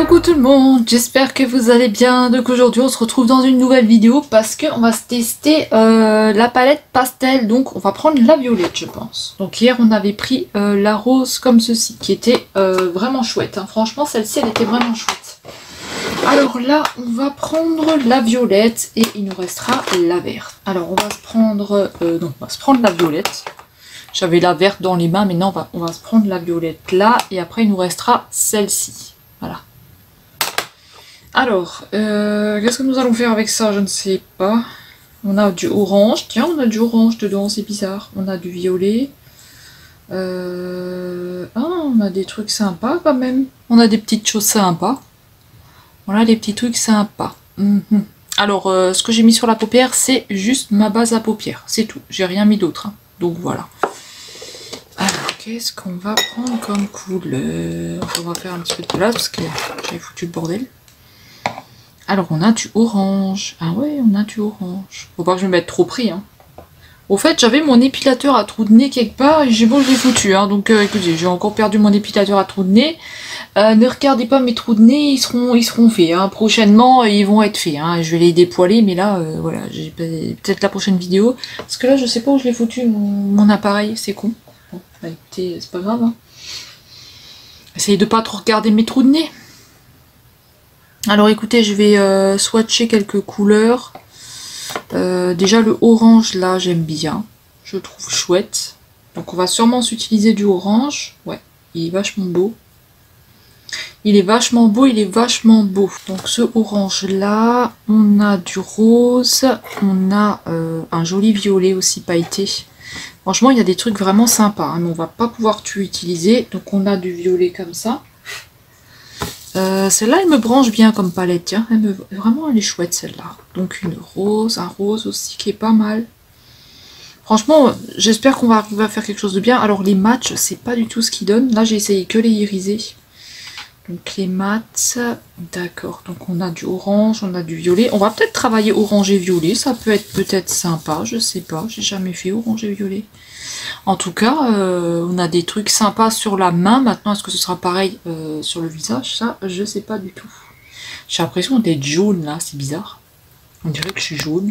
Coucou tout le monde, j'espère que vous allez bien. Donc aujourd'hui on se retrouve dans une nouvelle vidéo parce qu'on va se tester la palette pastel. Donc on va prendre la violette je pense. Donc hier on avait pris la rose comme ceci qui était vraiment chouette. Hein. Franchement celle-ci elle était vraiment chouette. Alors là on va prendre la violette et il nous restera la verte. Alors on va se prendre, la violette. J'avais la verte dans les mains mais non on va se prendre la violette là et après il nous restera celle-ci. Voilà. Alors, qu'est-ce que nous allons faire avec ça? Je ne sais pas. On a du orange. Tiens, on a du orange dedans, c'est bizarre. On a du violet. Ah, on a des trucs sympas quand même. On a des petites choses sympas. Voilà, des petits trucs sympas. Alors, ce que j'ai mis sur la paupière, c'est juste ma base à paupières. C'est tout. J'ai rien mis d'autre. Hein. Donc voilà. Alors, qu'est-ce qu'on va prendre comme couleur? On va faire un petit peu de place parce que j'ai foutu le bordel. Alors, on a du orange. Ah ouais, on a du orange. Faut pas que je me mette trop pris. Hein. Au fait, j'avais mon épilateur à trou de nez quelque part et je l'ai foutu. Hein. Donc, écoutez, j'ai encore perdu mon épilateur à trou de nez. Ne regardez pas mes trous de nez, ils seront faits. Hein. Prochainement, ils vont être faits. Hein. Je vais les dépoiler, mais là, voilà, j'ai peut-être la prochaine vidéo. Parce que là, je sais pas où je l'ai foutu, mon appareil. C'est con. Bon, bah, écoutez, c'est pas grave. Hein. Essayez de pas trop regarder mes trous de nez. Alors écoutez, je vais swatcher quelques couleurs. Déjà le orange là, j'aime bien. Je le trouve chouette. Donc on va sûrement s'utiliser du orange. Ouais, il est vachement beau. Il est vachement beau, il est vachement beau. Donc ce orange là, on a du rose. On a un joli violet aussi pailleté. Franchement, il y a des trucs vraiment sympas. Hein, mais on va pas pouvoir tout utiliser. Donc on a du violet comme ça. Celle-là, elle me branche bien comme palette, tiens. Vraiment, elle est chouette, celle-là. Donc, une rose, un rose aussi qui est pas mal. Franchement, j'espère qu'on va arriver à faire quelque chose de bien. Alors, les matchs, c'est pas du tout ce qu'ils donnent. Là, j'ai essayé que les irisés. Donc, les mats, d'accord. Donc, on a du orange, on a du violet. On va peut-être travailler orange et violet. Ça peut être peut-être sympa, je sais pas. J'ai jamais fait orange et violet. En tout cas, on a des trucs sympas sur la main. Maintenant, est-ce que ce sera pareil sur le visage? Ça, je sais pas du tout. J'ai l'impression d'être jaune, là. C'est bizarre. On dirait que je suis jaune.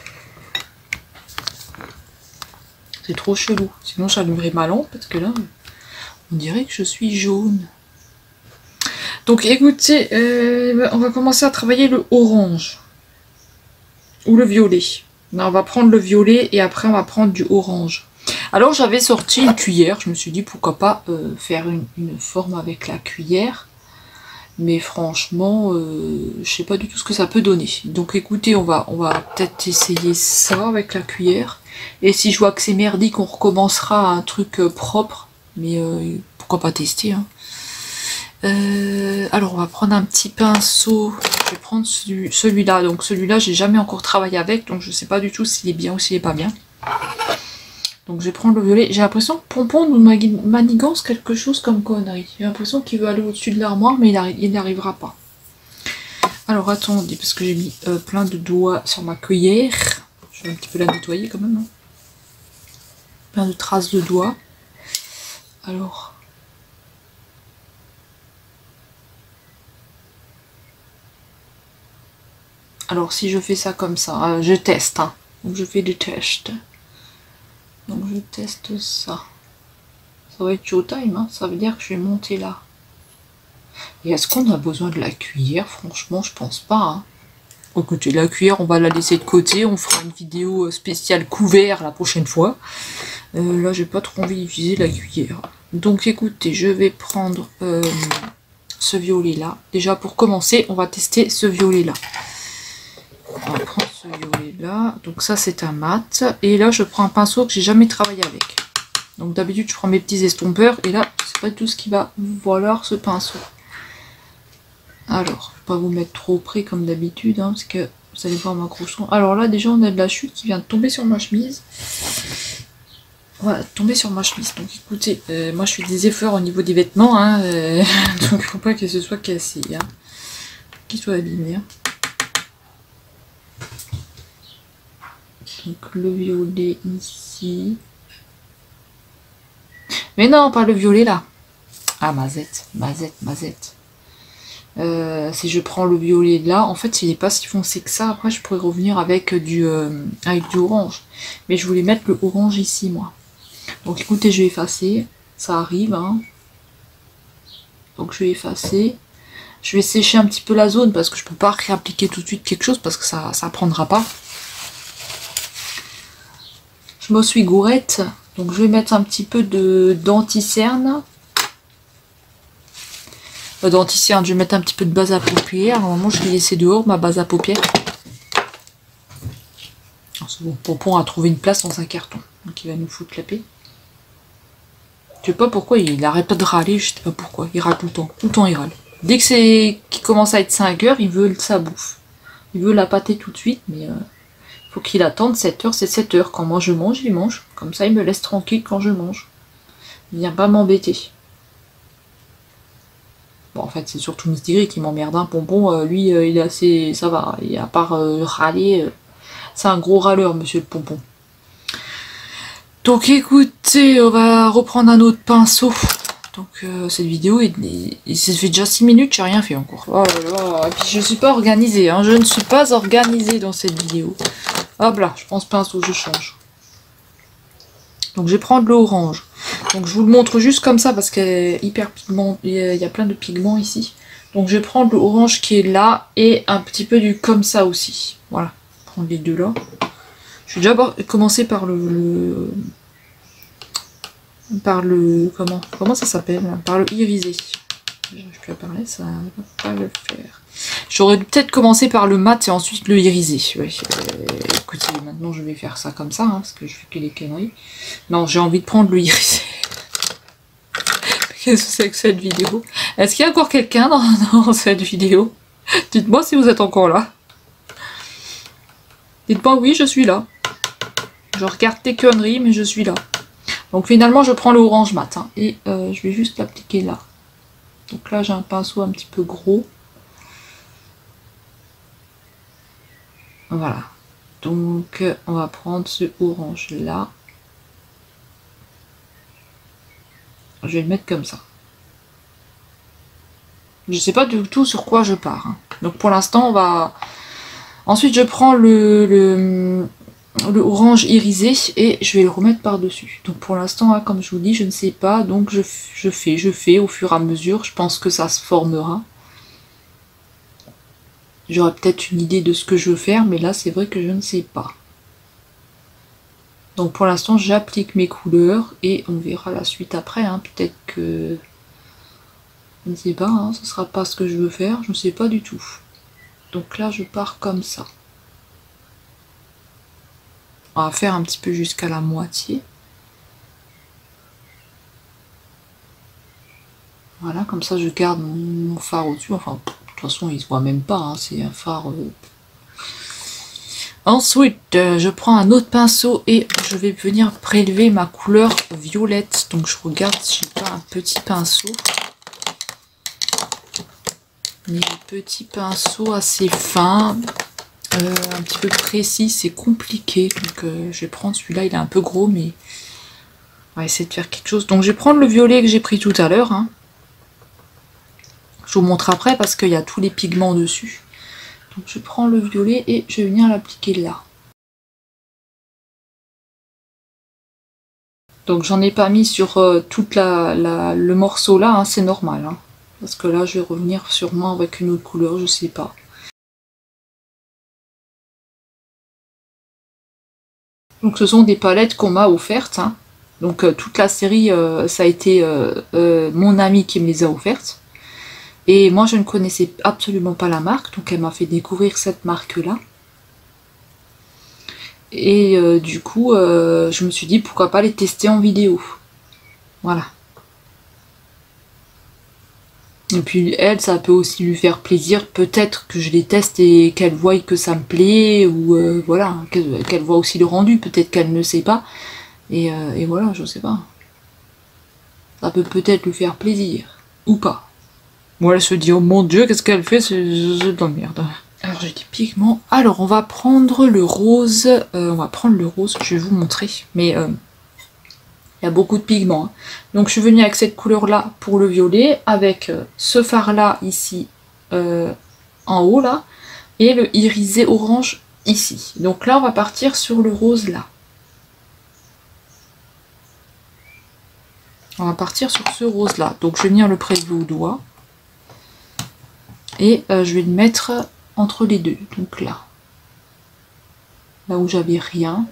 C'est trop chelou. Sinon, j'allumerai ma lampe, parce que là, on dirait que je suis jaune. Donc, écoutez, on va commencer à travailler le orange. Ou le violet. Là, on va prendre le violet et après, on va prendre du orange. Alors j'avais sorti une cuillère, je me suis dit pourquoi pas faire une forme avec la cuillère. Mais franchement, je sais pas du tout ce que ça peut donner. Donc écoutez, on va peut-être essayer ça avec la cuillère. Et si je vois que c'est merdique, on recommencera un truc propre. Mais pourquoi pas tester. Hein. Alors on va prendre un petit pinceau. Je vais prendre celui-là. Donc celui-là, j'ai jamais encore travaillé avec. Donc je sais pas du tout s'il est bien ou s'il est pas bien. Donc je vais prendre le violet. J'ai l'impression que Pompon nous manigance quelque chose comme connerie. J'ai l'impression qu'il veut aller au-dessus de l'armoire, mais il n'arrivera pas. Alors attendez, parce que j'ai mis plein de doigts sur ma cuillère. Je vais un petit peu la nettoyer quand même. Hein. Plein de traces de doigts. Alors. Alors si je fais ça comme ça, je teste. Hein. Donc je fais des tests. Donc je teste ça. Ça va être showtime, hein. Ça veut dire que je vais monter là. Et est-ce qu'on a besoin de la cuillère? Franchement, je pense pas. Hein. Écoutez, la cuillère, on va la laisser de côté. On fera une vidéo spéciale couvert la prochaine fois. Là, j'ai pas trop envie d'utiliser la cuillère. Donc écoutez, je vais prendre ce violet là. Déjà pour commencer, on va tester ce violet là. On va prendre ce violet là. Donc ça c'est un mat. Et là je prends un pinceau que j'ai jamais travaillé avec. Donc d'habitude je prends mes petits estompeurs. Et là c'est pas tout ce qui va valoir ce pinceau. Alors je vais pas vous mettre trop près comme d'habitude. Hein, parce que vous allez voir ma grosse. Alors là déjà on a de la chute qui vient de tomber sur ma chemise. Voilà, tomber sur ma chemise. Donc écoutez, moi je fais des efforts au niveau des vêtements. Hein, donc il ne faut pas que ce soit cassé. Hein, qu'il soit abîmé. Hein. Donc le violet ici. Mais non, pas le violet là. Ah, mazette. Si je prends le violet là, en fait il n'est pas si foncé que ça. Après je pourrais revenir avec du orange. Mais je voulais mettre le orange ici moi. Donc écoutez, je vais effacer. Ça arrive. Hein. Donc je vais effacer. Je vais sécher un petit peu la zone parce que je peux pas réappliquer tout de suite quelque chose parce que ça prendra pas. Je me suis gourette. Donc je vais mettre un petit peu d'anti-cerne. D'anti-cerne, je vais mettre un petit peu de base à paupières. Normalement je vais laisser dehors ma base à paupières. C'est bon, Pompon a trouvé une place dans un carton. Donc il va nous foutre la paix. Je sais pas pourquoi il arrête pas de râler, je sais pas pourquoi. Il râle tout le temps. Tout le temps il râle. Dès que c'est qu'il commence à être 5 heures, il veut sa bouffe. Il veut la pâter tout de suite, mais faut qu'il attende 7 heures, c'est 7 heures. Quand moi je mange, il mange. Comme ça, il me laisse tranquille quand je mange. Il vient pas m'embêter. Bon, en fait, c'est surtout Miss Tigri qui m'emmerde. Hein. Pompon, lui, il est assez... ça va. Et à part râler, c'est un gros râleur, monsieur le Pompon. Donc écoutez, on va reprendre un autre pinceau. Donc cette vidéo, ça fait déjà 6 minutes, j'ai rien fait encore. Oh là là, et puis je suis pas organisée, hein. Je ne suis pas organisée dans cette vidéo. Hop là, je prends ce pinceau, je change. Donc je vais prendre l'orange. Donc je vous le montre juste comme ça parce qu'elle est hyper pigment. Il y a plein de pigments ici. Donc je vais prendre l'orange qui est là et un petit peu du comme ça aussi. Voilà, prendre les deux là. Je vais déjà commencer par comment ça s'appelle, par le irisé. J'arrive plus à parler, ça va pas le faire. J'aurais peut-être commencé par le mat et ensuite le irisé. Ouais, écoutez, maintenant je vais faire ça comme ça, hein, parce que je fais que les conneries. Non, j'ai envie de prendre le irisé. Qu'est-ce que c'est que cette vidéo? Est-ce qu'il y a encore quelqu'un dans cette vidéo? Dites-moi si vous êtes encore là. Dites-moi oui, je suis là. Je regarde tes conneries, mais je suis là. Donc finalement, je prends le orange mat, hein, et je vais juste l'appliquer là. Donc là, j'ai un pinceau un petit peu gros. Voilà. Donc, on va prendre ce orange là. Je vais le mettre comme ça. Je sais pas du tout sur quoi je pars. Hein. Donc pour l'instant, on va... Ensuite, je prends le orange irisé et je vais le remettre par-dessus. Donc pour l'instant, hein, comme je vous dis, je ne sais pas. Donc je fais au fur et à mesure. Je pense que ça se formera. J'aurai peut-être une idée de ce que je veux faire, mais là, c'est vrai que je ne sais pas. Donc pour l'instant, j'applique mes couleurs et on verra la suite après. Hein. Peut-être que... Je ne sais pas, hein, ce sera pas ce que je veux faire. Je ne sais pas du tout. Donc là, je pars comme ça. On va faire un petit peu jusqu'à la moitié. Voilà, comme ça je garde mon fard au-dessus. Enfin, de toute façon, il se voit même pas, hein, c'est un phare. Ensuite, je prends un autre pinceau et je vais venir prélever ma couleur violette. Donc je regarde si j'ai pas un petit pinceau. Mais un petit pinceau assez fin. Un petit peu précis, c'est compliqué, donc je vais prendre celui-là, il est un peu gros, mais on va essayer de faire quelque chose. Donc je vais prendre le violet que j'ai pris tout à l'heure, hein. Je vous montre après parce qu'il y a tous les pigments dessus. Donc je prends le violet et je vais venir l'appliquer là. Donc j'en ai pas mis sur toute le morceau là, hein, c'est normal, hein, parce que là je vais revenir sûrement avec une autre couleur, je sais pas. Donc ce sont des palettes qu'on m'a offertes. Hein. Donc toute la série, ça a été mon amie qui me les a offertes. Et moi je ne connaissais absolument pas la marque, donc elle m'a fait découvrir cette marque-là. Et du coup, je me suis dit pourquoi pas les tester en vidéo. Voilà. Et puis elle, ça peut aussi lui faire plaisir, peut-être que je les teste et qu'elle voie que ça me plaît, ou voilà, qu'elle voit aussi le rendu, peut-être qu'elle ne sait pas, et voilà, je sais pas. Ça peut peut-être lui faire plaisir, ou pas. Bon, elle se dit, oh mon dieu, qu'est-ce qu'elle fait, c'est de la merde. Alors j'ai des pigments, alors on va prendre le rose, je vais vous montrer, mais... il y a beaucoup de pigments. Hein. Donc je suis venue avec cette couleur là pour le violet, avec ce fard là ici en haut là, et le irisé orange ici. Donc là on va partir sur le rose là. On va partir sur ce rose là. Donc je vais venir le prélever au doigt. Et je vais le mettre entre les deux. Donc là. Là où j'avais rien.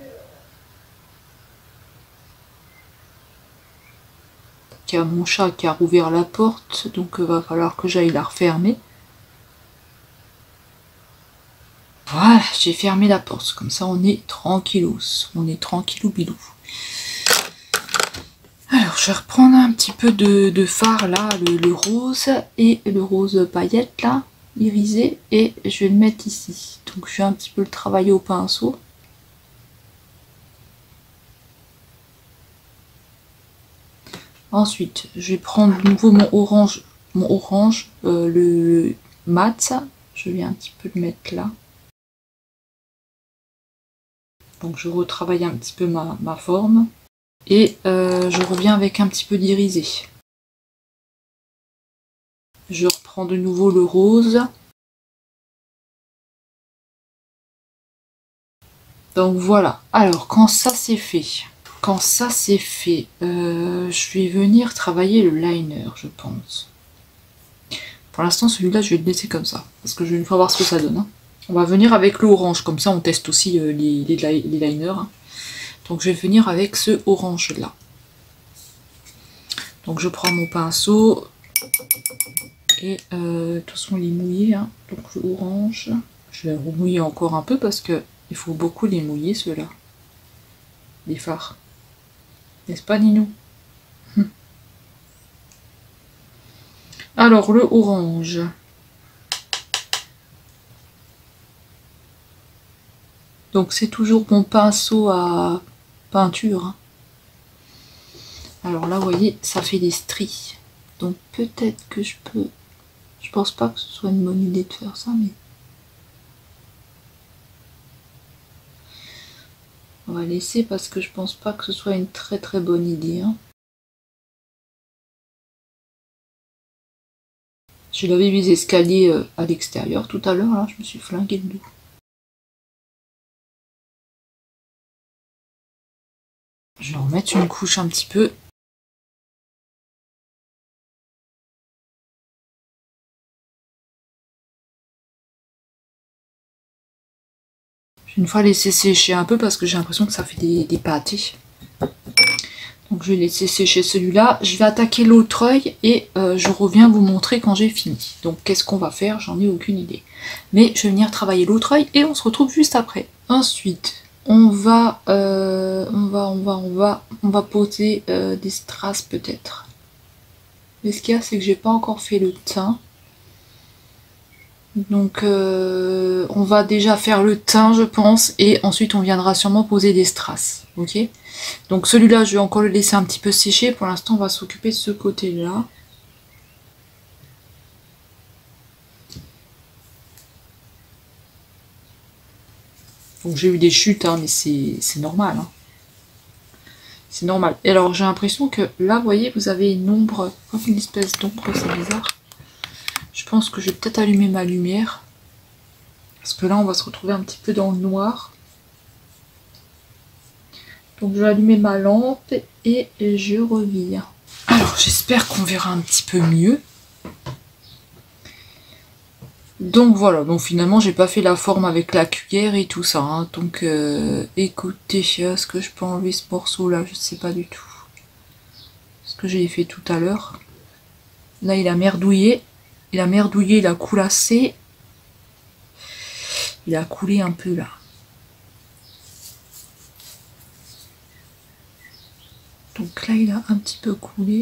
Il y a mon chat qui a rouvert la porte. Donc va falloir que j'aille la refermer. Voilà, j'ai fermé la porte. Comme ça on est tranquillos. On est tranquillou bilou. Alors, je vais reprendre un petit peu de fard là, le rose et le rose paillette là, irisé, et je vais le mettre ici. Donc, je vais un petit peu le travailler au pinceau. Ensuite, je vais prendre de nouveau mon orange, le mat. Je vais un petit peu le mettre là. Donc, je retravaille un petit peu ma forme. Et je reviens avec un petit peu d'irisé. Je reprends de nouveau le rose. Donc voilà. Alors quand ça c'est fait, je vais venir travailler le liner, je pense. Pour l'instant celui-là je vais le laisser comme ça, parce que je vais une fois voir ce que ça donne. Hein. On va venir avec l'orange, comme ça on teste aussi les liners. Hein. Donc je vais venir avec ce orange là. Donc je prends mon pinceau et de toute façon il est mouillé. Hein. Donc l'orange, je vais le remouiller encore un peu parce que il faut beaucoup les mouiller ceux-là. Les fards. N'est-ce pas Ninou? Alors le orange. Donc c'est toujours mon pinceau à peinture. Hein. Alors là, vous voyez, ça fait des stries. Donc peut-être que je peux... Je pense pas que ce soit une bonne idée de faire ça, mais... On va laisser parce que je pense pas que ce soit une très très bonne idée. Hein. Je l'avais vu les escaliers à l'extérieur tout à l'heure, là, je me suis flingué le dos. Je vais en remettre une couche un petit peu. Je vais une fois laisser sécher un peu parce que j'ai l'impression que ça fait des pâtés. Donc je vais laisser sécher celui-là. Je vais attaquer l'autre œil et je reviens vous montrer quand j'ai fini. Donc qu'est-ce qu'on va faire? J'en ai aucune idée. Mais je vais venir travailler l'autre œil et on se retrouve juste après. Ensuite, on va poser des strass peut-être. Mais ce qu'il y a, c'est que j'ai pas encore fait le teint. Donc on va déjà faire le teint je pense et ensuite on viendra sûrement poser des strass, ok. Donc celui-là je vais encore le laisser un petit peu sécher, pour l'instant on va s'occuper de ce côté là. Donc j'ai eu des chutes hein, mais c'est normal. Hein. C'est normal. Et alors j'ai l'impression que là vous voyez vous avez une ombre, une espèce d'ombre, c'est bizarre. Je pense que je vais peut-être allumer ma lumière. Parce que là, on va se retrouver un petit peu dans le noir. Donc, je vais allumer ma lampe et je reviens. Alors, j'espère qu'on verra un petit peu mieux. Donc, voilà. Donc, finalement, j'ai pas fait la forme avec la cuillère et tout ça. Hein. Donc, écoutez, est-ce que je peux enlever ce morceau-là? Je ne sais pas du tout. Ce que j'ai fait tout à l'heure. Là, il a merdouillé. Il a coulassé. Il a coulé un peu là. Donc là, il a un petit peu coulé.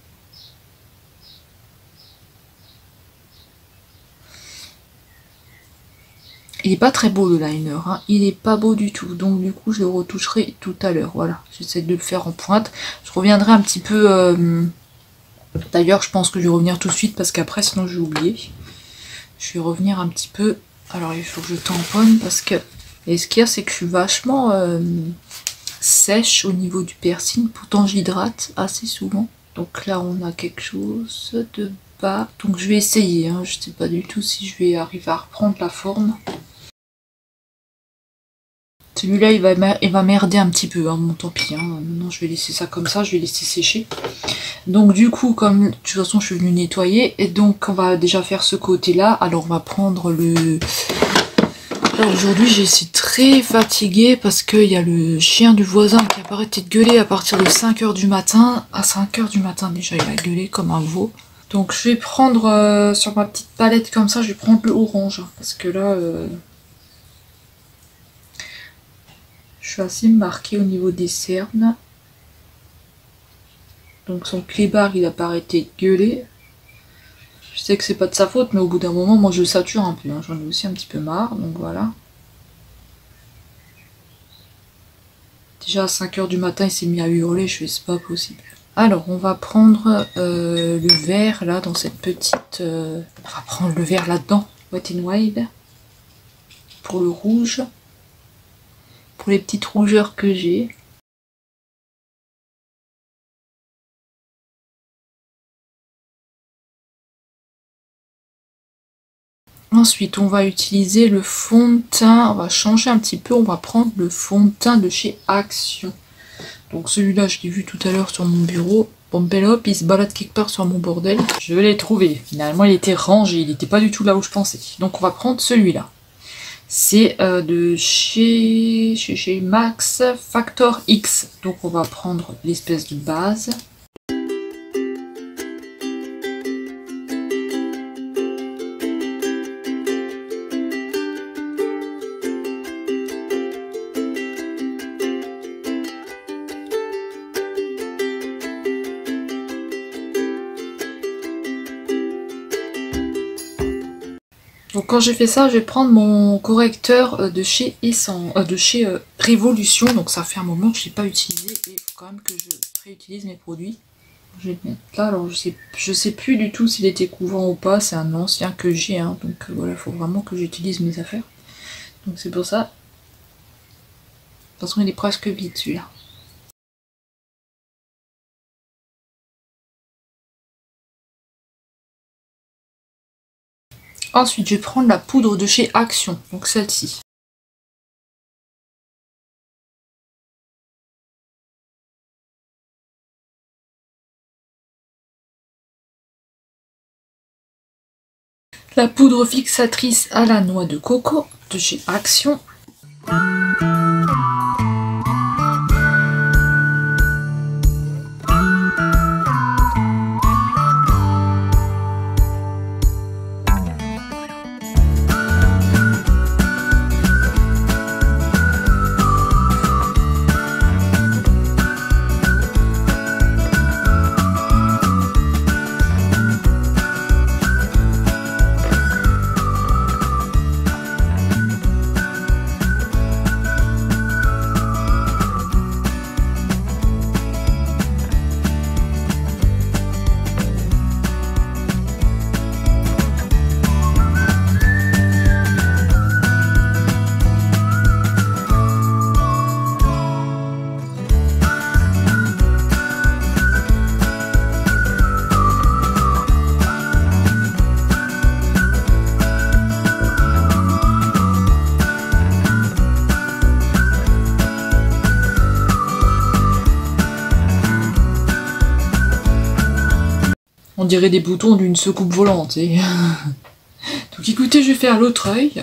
Il est pas très beau le liner, hein. Il est pas beau du tout. Donc du coup, je le retoucherai tout à l'heure. Voilà, j'essaie de le faire en pointe. Je reviendrai un petit peu... D'ailleurs, je pense que je vais revenir tout de suite parce qu'après, sinon, je vais oublier. Je vais revenir un petit peu... Alors, il faut que je tamponne parce que... Et ce qu'il y a, c'est que je suis vachement sèche au niveau du piercing. Pourtant, j'hydrate assez souvent. Donc là, on a quelque chose de pas. Donc je vais essayer, hein. Je sais pas du tout si je vais arriver à reprendre la forme. Celui-là il va merder un petit peu, hein. Bon tant pis, hein. Maintenant je vais laisser ça comme ça, je vais laisser sécher. Donc du coup, comme de toute façon je suis venue nettoyer, et donc on va déjà faire ce côté-là. Alors on va prendre le... Là aujourd'hui je suis très fatiguée parce qu'il y a le chien du voisin qui a pas arrêté de gueuler à partir de 5 h du matin. À 5 h du matin déjà il a gueulé comme un veau. Donc je vais prendre sur ma petite palette comme ça, je vais prendre le orange. Parce que là, je suis assez marquée au niveau des cernes. Donc son clébard il a pas arrêté de gueuler. Je sais que c'est pas de sa faute, mais au bout d'un moment, moi je sature un peu. Hein. J'en ai aussi un petit peu marre, donc voilà. Déjà à 5 h du matin, il s'est mis à hurler, je fais c'est pas possible. Alors, on va prendre le vert là, dans cette petite... on va prendre le vert là-dedans, Wet n Wild. Pour le rouge. Pour les petites rougeurs que j'ai. Ensuite, on va utiliser le fond de teint. On va changer un petit peu. On va prendre le fond de teint de chez Action. Donc celui-là, je l'ai vu tout à l'heure sur mon bureau. Pompelope, il se balade quelque part sur mon bordel. Je l'ai trouvé. Finalement, il était rangé. Il n'était pas du tout là où je pensais. Donc on va prendre celui-là. C'est de chez Max Factor X. Donc on va prendre l'espèce de base. Donc quand j'ai fait ça, je vais prendre mon correcteur de chez Révolution. Donc ça fait un moment que je ne l'ai pas utilisé et il faut quand même que je réutilise mes produits. Je vais le mettre là. Alors je sais plus du tout s'il était couvrant ou pas. C'est un ancien que j'ai. Hein, donc voilà, il faut vraiment que j'utilise mes affaires. Donc c'est pour ça. De toute façon, il est presque vide celui-là. Ensuite, je vais prendre la poudre de chez Action, donc celle-ci. La poudre fixatrice à la noix de coco de chez Action. On dirait des boutons d'une secoupe volante. Et... Donc écoutez, je vais faire l'autre œil.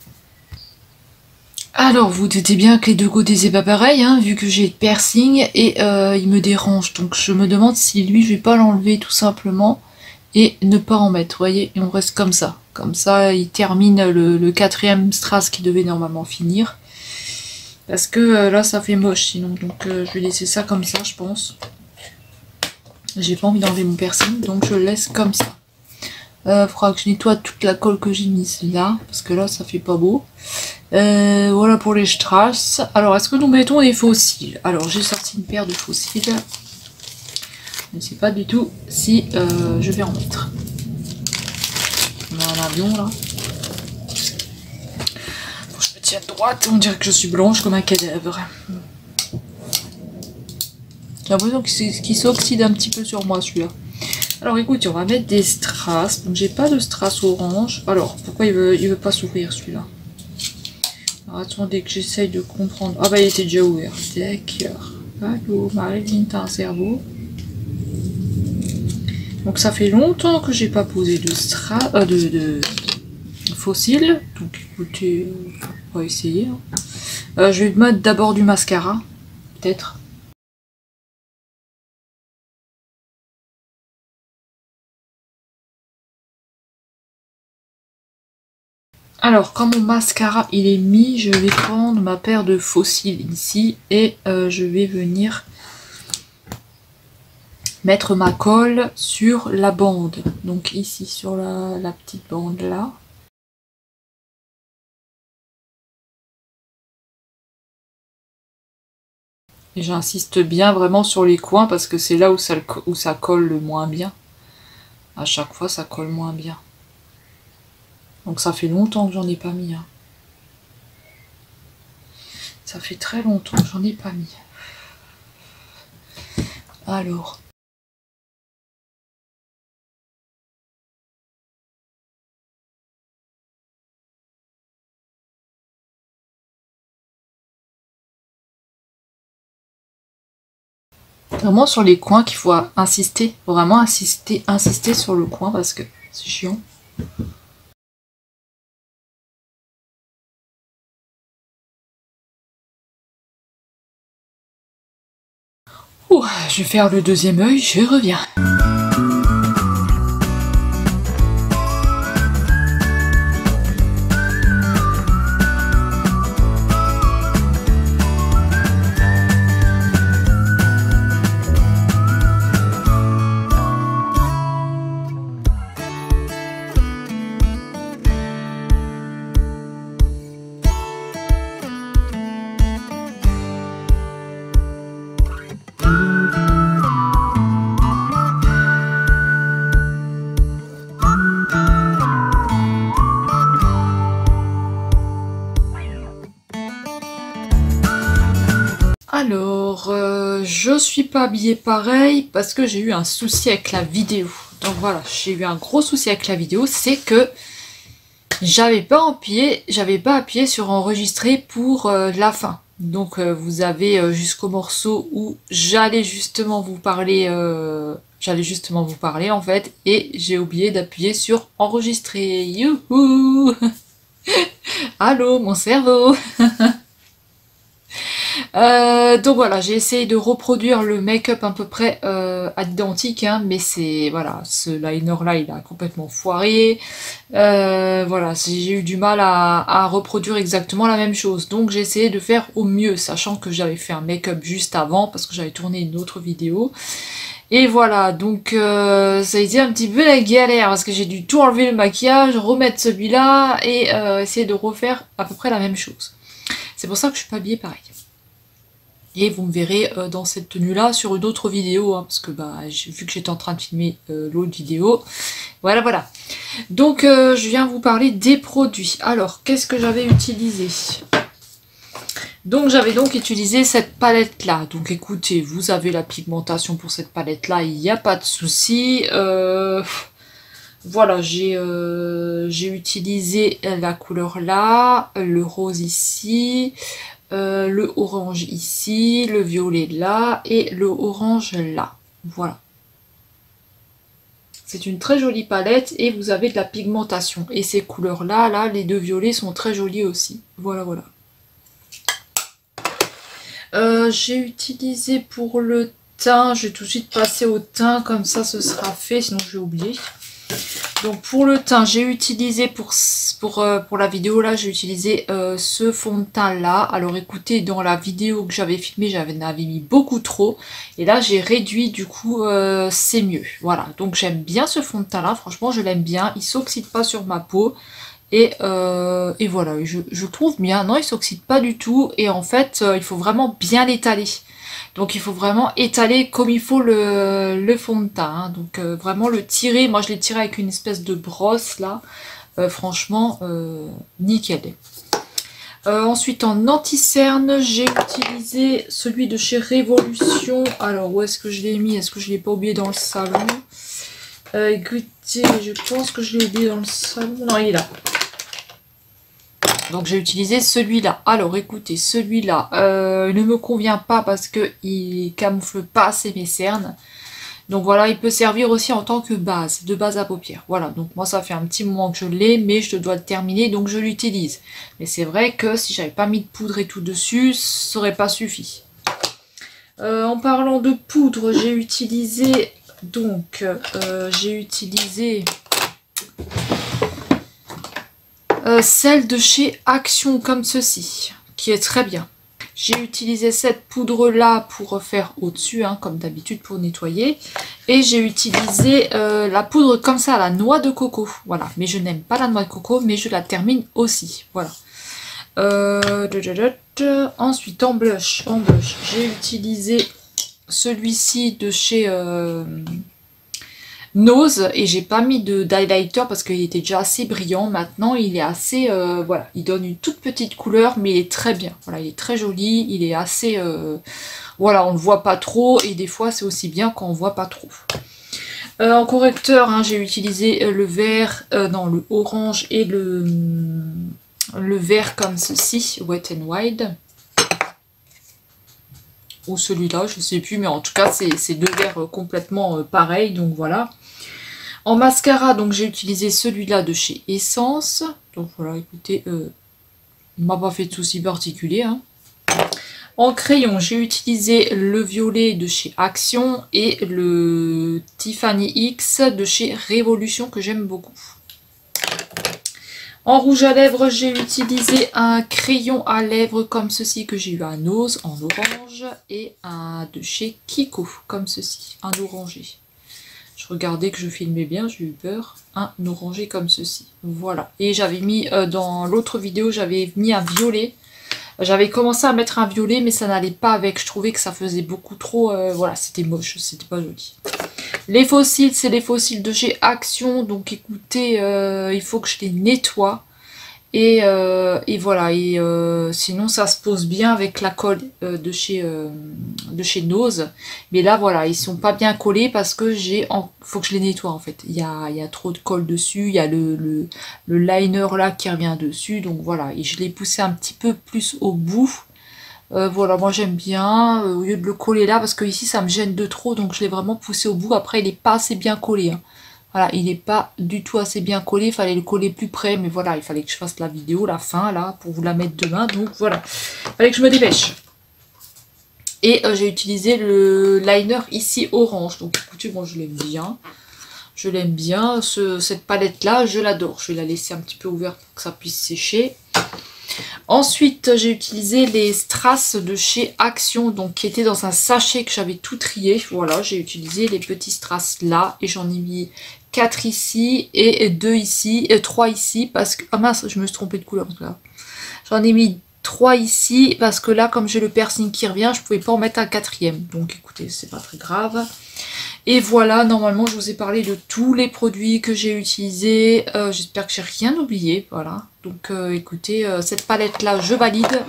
Alors, vous doutez bien que les deux côtés c'est pas pareil, hein, vu que j'ai le piercing et il me dérange. Donc je me demande si lui, je vais pas l'enlever tout simplement et ne pas en mettre, vous voyez, et on reste comme ça. Comme ça, il termine le 4e strass qui devait normalement finir. Parce que là, ça fait moche sinon. Donc je vais laisser ça comme ça, je pense. J'ai pas envie d'enlever mon piercing, donc je le laisse comme ça. Faudra que je nettoie toute la colle que j'ai mise là, parce que là ça fait pas beau. Voilà pour les strass. Alors est-ce que nous mettons des fossiles? Alors j'ai sorti une paire de fossiles. Je ne sais pas du tout si je vais en mettre. On a un avion là. Bon, je me tiens droite, on dirait que je suis blanche comme un cadavre. J'ai l'impression qu'il s'oxyde un petit peu sur moi celui-là. Alors écoute, on va mettre des strass. Donc j'ai pas de strass orange. Alors, pourquoi il veut pas s'ouvrir celui-là? Alors attendez que j'essaye de comprendre. Ah bah il était déjà ouvert. D'accord. Allô, Marilyn, t'as un cerveau. Donc ça fait longtemps que j'ai pas posé de strass, de fossile. Donc écoutez, on va essayer. Je vais mettre d'abord du mascara, peut-être. Alors, quand mon mascara il est mis, je vais prendre ma paire de fossiles ici et je vais venir mettre ma colle sur la bande. Donc ici, sur la petite bande là. Et j'insiste bien vraiment sur les coins parce que c'est là où ça colle le moins bien. À chaque fois, ça colle moins bien. Donc ça fait longtemps que j'en ai pas mis. Hein. Ça fait très longtemps que j'en ai pas mis. Alors. Vraiment sur les coins qu'il faut insister. Faut vraiment insister sur le coin parce que c'est chiant. Ouh, je vais faire le deuxième œil, je reviens. Alors, je suis pas habillée pareil parce que j'ai eu un souci avec la vidéo. Donc voilà, j'ai eu un gros souci avec la vidéo, c'est que j'avais pas appuyé sur enregistrer pour la fin. Donc vous avez jusqu'au morceau où j'allais justement vous parler en fait, et j'ai oublié d'appuyer sur enregistrer. Youhou. Allô, mon cerveau. Donc voilà, j'ai essayé de reproduire le make-up à peu près à l'identique, hein, mais c'est voilà, ce liner là il a complètement foiré. Voilà, j'ai eu du mal à reproduire exactement la même chose, donc j'ai essayé de faire au mieux, sachant que j'avais fait un make-up juste avant parce que j'avais tourné une autre vidéo. Et voilà, donc ça a été un petit peu la galère parce que j'ai dû tout enlever le maquillage, remettre celui-là et essayer de refaire à peu près la même chose. C'est pour ça que je suis pas habillée pareil. Et vous me verrez dans cette tenue-là sur une autre vidéo, hein, parce que bah, vu que j'étais en train de filmer l'autre vidéo, voilà. Donc je viens vous parler des produits. Alors, qu'est-ce que j'avais utilisé? Donc j'avais donc utilisé cette palette-là. Donc écoutez, vous avez la pigmentation pour cette palette-là, il n'y a pas de souci. Voilà, j'ai utilisé la couleur là, le rose ici, le orange ici, le violet là et le orange là. Voilà. C'est une très jolie palette et vous avez de la pigmentation. Et ces couleurs là, les deux violets sont très jolis aussi. Voilà. J'ai utilisé pour le teint, je vais tout de suite passer au teint, comme ça ce sera fait, sinon je vais oublier. Donc pour le teint, j'ai utilisé pour la vidéo là, j'ai utilisé ce fond de teint là. Alors écoutez, dans la vidéo que j'avais filmée, j'avais mis beaucoup trop. Et là j'ai réduit, du coup c'est mieux. Voilà, donc j'aime bien ce fond de teint là, franchement je l'aime bien. Il s'oxyde pas sur ma peau. Et voilà, je trouve bien. Non, il s'oxyde pas du tout. Et en fait, il faut vraiment bien l'étaler. Donc il faut vraiment étaler comme il faut le fond de teint. Hein. Donc vraiment le tirer. Moi je l'ai tiré avec une espèce de brosse là. Franchement, nickel. Ensuite en anti-cerne, j'ai utilisé celui de chez Révolution. Alors où est-ce que je l'ai mis? Est-ce que je l'ai pas oublié dans le salon? Écoutez, je pense que je l'ai oublié dans le salon. Non, il est là. Donc j'ai utilisé celui-là. Alors écoutez, celui-là ne me convient pas parce qu'il camoufle pas assez mes cernes. Donc voilà, il peut servir aussi en tant que base, de base à paupières. Voilà, donc moi ça fait un petit moment que je l'ai, mais je dois le terminer, donc je l'utilise. Mais c'est vrai que si j'avais pas mis de poudre et tout dessus, ça aurait pas suffi. En parlant de poudre, j'ai utilisé celle de chez Action comme ceci, qui est très bien. J'ai utilisé cette poudre là pour faire au-dessus, hein, comme d'habitude pour nettoyer. Et j'ai utilisé la poudre comme ça, la noix de coco. Voilà, mais je n'aime pas la noix de coco, mais je la termine aussi. Voilà. Ensuite, en blush, j'ai utilisé celui-ci de chez Nose, et j'ai pas mis d'highlighter parce qu'il était déjà assez brillant. Maintenant il est assez voilà, il donne une toute petite couleur, mais il est très bien. Voilà, il est très joli, il est assez voilà, on le voit pas trop, et des fois c'est aussi bien quand on voit pas trop. En correcteur, hein, j'ai utilisé le vert, non, le orange et le vert comme ceci, Wet n Wild. Ou celui-là, je sais plus, mais en tout cas c'est deux verres complètement pareils, donc voilà. En mascara, donc j'ai utilisé celui-là de chez Essence. Donc voilà, écoutez, il m'a pas fait de soucis particuliers. Hein. En crayon, j'ai utilisé le violet de chez Action et le Tiffany X de chez Révolution que j'aime beaucoup. En rouge à lèvres, j'ai utilisé un crayon à lèvres comme ceci que j'ai eu à Nose en orange et un de chez Kiko comme ceci, un orangé. Je regardais que je filmais bien, j'ai eu peur. Un orangé comme ceci. Voilà. Et j'avais mis, dans l'autre vidéo, j'avais mis un violet. J'avais commencé à mettre un violet, mais ça n'allait pas avec. Je trouvais que ça faisait beaucoup trop... voilà, c'était moche, c'était pas joli. Les fossiles, c'est les fossiles de chez Action. Donc écoutez, il faut que je les nettoie. Et voilà, et sinon ça se pose bien avec la colle de chez Nose. Mais là voilà, ils sont pas bien collés parce que faut que je les nettoie en fait. Il y a trop de colle dessus, il y a le liner là qui revient dessus. Donc voilà, et je l'ai poussé un petit peu plus au bout. Voilà, moi j'aime bien, au lieu de le coller là, parce que ici ça me gêne de trop, donc je l'ai vraiment poussé au bout. Après il est pas assez bien collé, hein. Voilà, il n'est pas du tout assez bien collé, il fallait le coller plus près, mais voilà, il fallait que je fasse la vidéo, la fin, là, pour vous la mettre demain, donc voilà. Il fallait que je me dépêche. Et j'ai utilisé le liner ici orange, donc écoutez, moi je l'aime bien. Je l'aime bien, cette palette-là, je l'adore. Je vais la laisser un petit peu ouverte pour que ça puisse sécher. Ensuite, j'ai utilisé les strass de chez Action, donc qui étaient dans un sachet que j'avais tout trié. Voilà, j'ai utilisé les petits strass là, et j'en ai mis 4 ici, et 2 ici, et 3 ici, parce que... Ah mince, je me suis trompée de couleur, là. J'en ai mis 3 ici, parce que là, comme j'ai le piercing qui revient, je pouvais pas en mettre un quatrième. Donc écoutez, c'est pas très grave. Et voilà, normalement, je vous ai parlé de tous les produits que j'ai utilisés. J'espère que j'ai rien oublié, voilà. Donc écoutez, cette palette-là, je valide.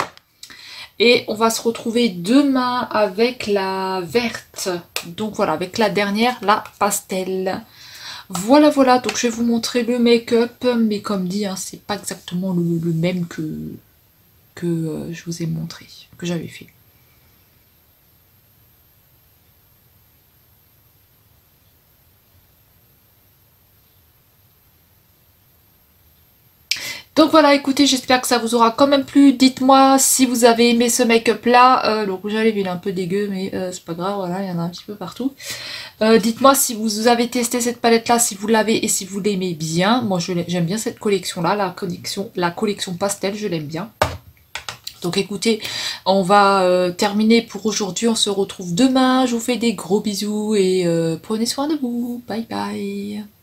Et on va se retrouver demain avec la verte. Donc voilà, avec la dernière, la pastel. Voilà, voilà, donc je vais vous montrer le make-up. Mais comme dit, hein, c'est pas exactement le même que je vous ai montré, que j'avais fait. Donc voilà, écoutez, j'espère que ça vous aura quand même plu. Dites-moi si vous avez aimé ce make-up là. Le rouge à lèvres il est un peu dégueu, mais c'est pas grave, voilà, il y en a un petit peu partout. Dites-moi si vous avez testé cette palette là, si vous l'avez et si vous l'aimez bien. Moi j'aime bien cette collection là, la collection pastel, je l'aime bien. Donc écoutez, on va terminer pour aujourd'hui, on se retrouve demain. Je vous fais des gros bisous et prenez soin de vous. Bye bye.